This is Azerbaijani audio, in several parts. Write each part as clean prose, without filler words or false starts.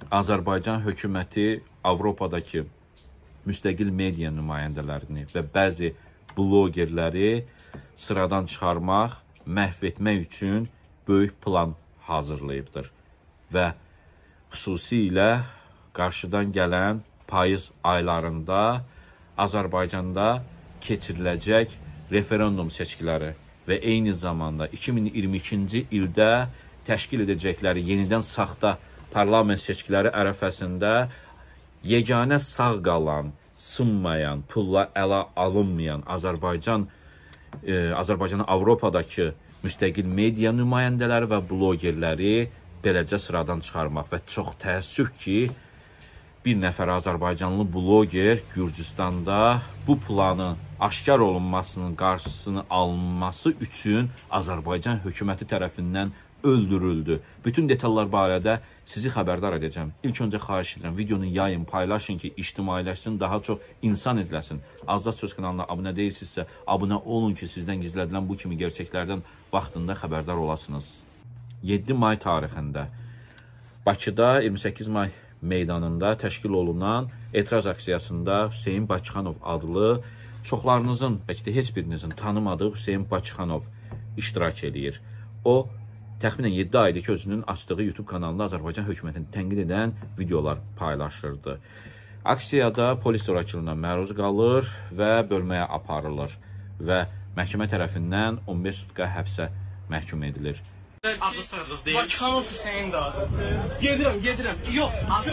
Azərbaycan hökuməti Avropadakı müstəqil media nümayəndələrini və bəzi blogerləri sıradan çıxarmaq, məhv etmək üçün böyük plan hazırlayıbdır. Və xüsusilə qarşıdan gələn payız aylarında Azərbaycanda keçiriləcək referendum seçkiləri və eyni zamanda 2022-ci ildə təşkil edəcəkləri yenidən saxta parlament seçkiləri ərəfəsində yeganə sağ qalan, sınmayan, pulla ələ alınmayan Azərbaycanın Avropadakı müstəqil media nümayəndələri və blogerləri beləcə sıradan çıxarmaq və çox təəssüf ki, bir nəfər Azərbaycanlı bloger Gürcüstanda bu planın aşkar olunmasının qarşısını alınması üçün Azərbaycan hökuməti tərəfindən öldürüldü. Bütün detallar barədə sizi xəbərdar edəcəm. İlk öncə xahiş edirəm, videonu yayın, paylaşın ki, ictimailəşsin, daha çox insan izləsin. Azad Söz kanalına abunə deyilsinizsə, abunə olun ki, sizdən gizlədilən bu kimi gerçəklərdən vaxtında xəbərdar olasınız. 7 may tarixində Bakıda 28 may meydanında təşkil olunan etiraz aksiyasında Hüseyin Bakıxanov adlı, çoxlarınızın, bəlkə də heç birinizin tanımadığı Hüseyin Bakıxanov iştirak edir. O, təxminən 7 aydır ki, özünün açdığı YouTube kanalında Azərbaycan hökumətini tənqid edən videolar paylaşırdı. Aksiyada polis zorakılığına məruz qalır və bölməyə aparılır və məhkəmə tərəfindən 15 sutka həbsə məhkum edilir. Adı soyadınız deyil. Bakıxanov Hüseyin də adı. Gedirəm. Yox.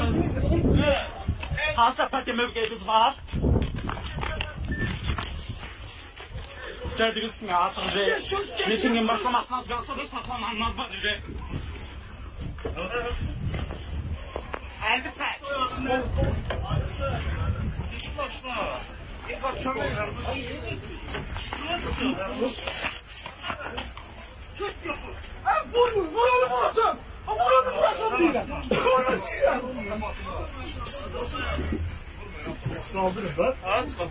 Hansı partiya mövqeyiniz var? Gördüğünüz kimi artıq mitingin başlamasına az qalsa da saxlananlar var. Əlbi çək. Vurun, vuralım burası. Vuralım burası deyirəm. Vuralım deyirəm. Saldırın da. Ha, çıxın.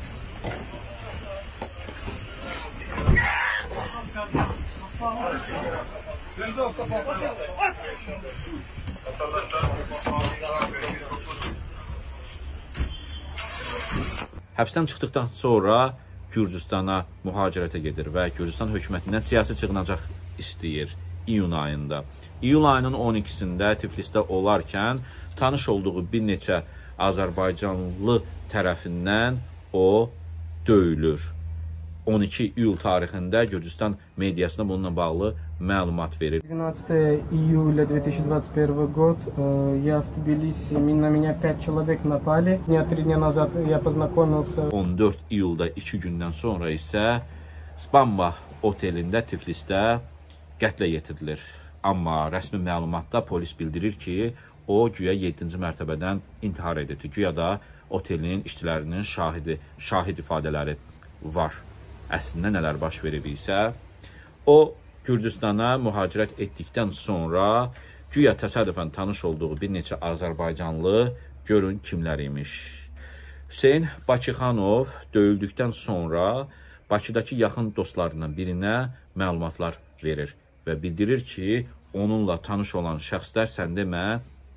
Həbsdən çıxdıqdan sonra Gürcüstana mühacirətə gedir və Gürcüstan hökumətindən siyasi çıxınacaq istəyir iyun ayında. İyul ayının 12-sində Tiflisdə olarkən tanış olduğu bir neçə Azərbaycanlı tərəfindən o döyülür. 12 iyul tarixində Gürcüstan mediasına bununla bağlı məlumat verir. 12 июля 2021 год. Я в Тбилиси. На меня 5 человек напали. 3 дня назад я познакомился. 14 iyulda 2 gündən sonra isə Spamba otelində Tiflisdə qətlə yetirilir. Amma rəsmi məlumatda polis bildirir ki, o güya 7-ci mərtəbədən intihar edir. Güya da otelin işçilərinin şahid ifadələri var. Əslində nələr baş verib isə, o Gürcüstana mühacirət etdikdən sonra güya təsadüfən tanış olduğu bir neçə Azərbaycanlı görün kimlər imiş. Hüseyin Bakıxanov döyüldükdən sonra Bakıdakı yaxın dostlarından birinə məlumatlar verir və bildirir ki, onunla tanış olan şəxslər sən demə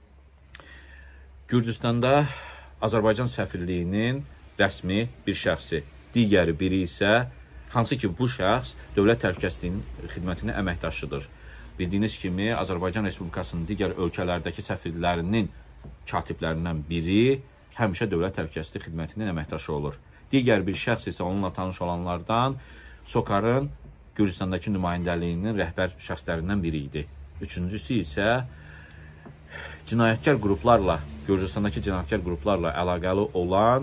Gürcüstanda Azərbaycan səfirliyinin rəsmi bir şəxsi, digəri biri isə hansı ki, bu şəxs Dövlət Təhlükəsizliyi Xidmətinin əməkdaşıdır. Bildiyiniz kimi, Azərbaycan Respublikasının digər ölkələrdəki səfirlərinin katiblərindən biri həmişə Dövlət Təhlükəsizliyi Xidmətinin əməkdaşı olur. Digər bir şəxs isə onunla tanış olanlardan SOCAR-ın Gürcüstandakı nümayəndəliyinin rəhbər şəxslərindən biri idi. Üçüncüsü isə cinayətkar qruplarla, Gürcüstandakı cinayətkar qruplarla əlaqəli olan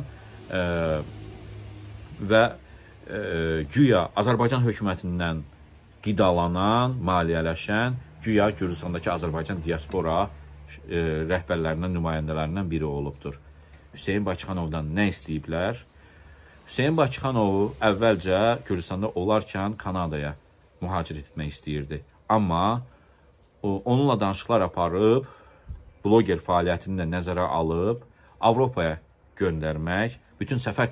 və güya Azərbaycan hökumətindən qidalanan, maliyyələşən, güya Gürcüstandakı Azərbaycan diaspora rəhbərlərindən, nümayəndələrindən biri olubdur. Hüseyin Bakıxanovdan nə istəyiblər? Hüseyin Bakıxanovu əvvəlcə Gürcüstanda olarkən Kanadaya mühacirət etmək istəyirdi. Amma onunla danışıqlar aparıb, bloger fəaliyyətini də nəzərə alıb, Avropaya göndərmək, bütün səfər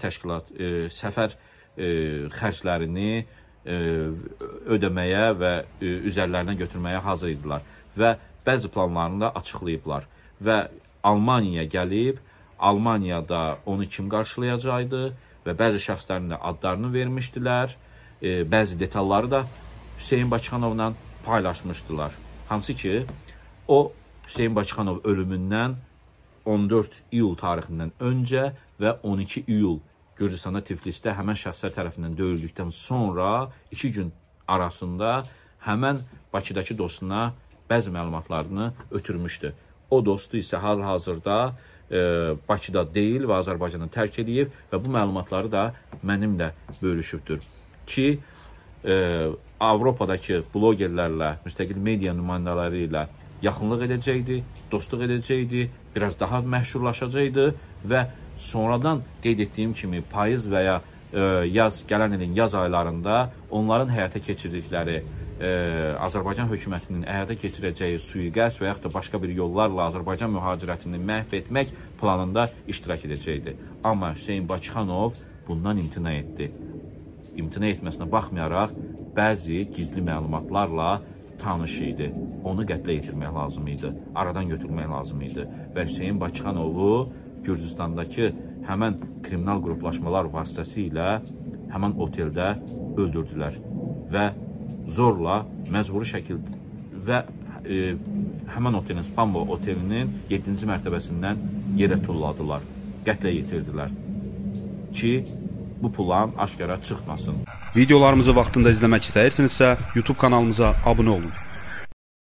xərclərini ödəməyə və üzərlərinə götürməyə hazır idilər və bəzi planlarını da açıqlayıblar və Almaniyaya gəlib, Almaniyada onu kim qarşılayacaqdı və bəzi şəxslərin də adlarını vermişdilər, bəzi detalları da Hüseyin Bakıxanovla paylaşmışdılar. Hansı ki, o Hüseyin Bakıxanov ölümündən 14 iyul tarixindən öncə və 12 iyul Gürcüstanda Tiflisdə həmən şəxslər tərəfindən döyüldükdən sonra 2 gün arasında həmən Bakıdakı dostuna bəzi məlumatlarını ötürmüşdü. O dostu isə hal-hazırda Bakıda deyil və Azərbaycanı tərk edib və bu məlumatları da mənimlə bölüşübdür. Ki, Avropadakı blogerlərlə, müstəqil media nümayəndələri ilə yaxınlıq edəcəkdi, dostluq edəcəkdi, biraz daha məşhurlaşacaqdı və sonradan qeyd etdiyim kimi payız və ya gələn ilin yaz aylarında onların həyata keçirdikləri Azərbaycan hökumətinin həyata keçirəcəyi sui-qəsd və yaxud da başqa bir yollarla Azərbaycan mühacirətini məhv etmək planında iştirak edəcəkdi. Amma Hüseyin Bakıxanov bundan imtina etdi. İmtina etməsinə baxmayaraq, bəzi gizli məlumatlarla tanış idi. Onu qətlə yetirmək lazım idi, aradan götürmək lazım idi. Və Hüseyin Bakıxanovu Gürcüstandakı həmən kriminal qruplaşmalar vasitəsilə həmən oteldə öldürdülər və zorla, məcburi şəkildə və həmən otelin, Spambo otelinin 7-ci mərtəbəsindən yerə tulladılar, qətlə yetirdilər ki, bu plan aşkara çıxmasın. Videolarımızı vaxtında izləmək istəyirsinizsə, YouTube kanalımıza abunə olun.